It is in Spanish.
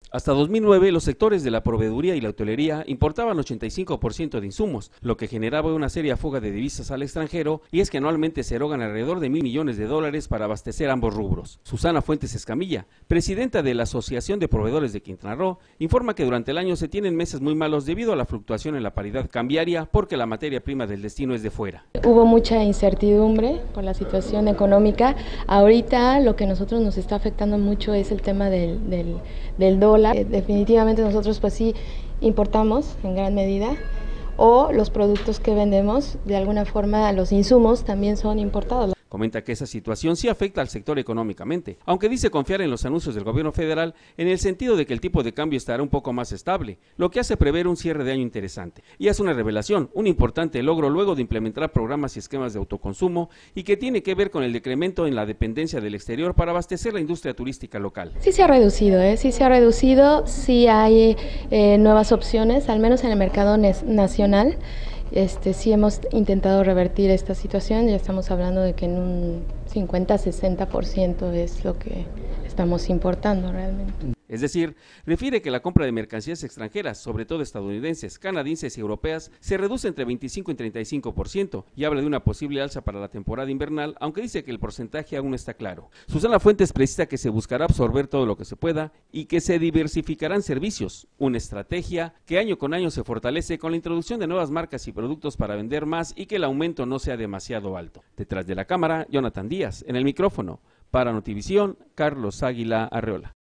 Hasta 2009, los sectores de la proveeduría y la hotelería importaban 85% de insumos, lo que generaba una seria fuga de divisas al extranjero, y es que anualmente se erogan alrededor de $1,000 millones para abastecer ambos rubros. Susana Fuentes Escamilla, presidenta de la Asociación de Proveedores de Quintana Roo, informa que durante el año se tienen meses muy malos debido a la fluctuación en la paridad cambiaria porque la materia prima del destino es de fuera. Hubo mucha incertidumbre por la situación económica. Ahorita lo que a nosotros nos está afectando mucho es el tema del dólar. Definitivamente nosotros pues sí importamos en gran medida, o los productos que vendemos, de alguna forma los insumos también son importados. Comenta que esa situación sí afecta al sector económicamente, aunque dice confiar en los anuncios del gobierno federal en el sentido de que el tipo de cambio estará un poco más estable, lo que hace prever un cierre de año interesante. Y es una revelación, un importante logro luego de implementar programas y esquemas de autoconsumo y que tiene que ver con el decremento en la dependencia del exterior para abastecer la industria turística local. Sí se ha reducido, sí hay nuevas opciones, al menos en el mercado nacional. Sí hemos intentado revertir esta situación, ya estamos hablando de que en un 50-60% es lo que estamos importando realmente. Es decir, refiere que la compra de mercancías extranjeras, sobre todo estadounidenses, canadienses y europeas, se reduce entre 25 y 35% y habla de una posible alza para la temporada invernal, aunque dice que el porcentaje aún no está claro. Susana Fuentes precisa que se buscará absorber todo lo que se pueda y que se diversificarán servicios, una estrategia que año con año se fortalece con la introducción de nuevas marcas y productos para vender más y que el aumento no sea demasiado alto. Detrás de la cámara, Jonathan Díaz, en el micrófono. Para Notivisión, Carlos Águila Arreola.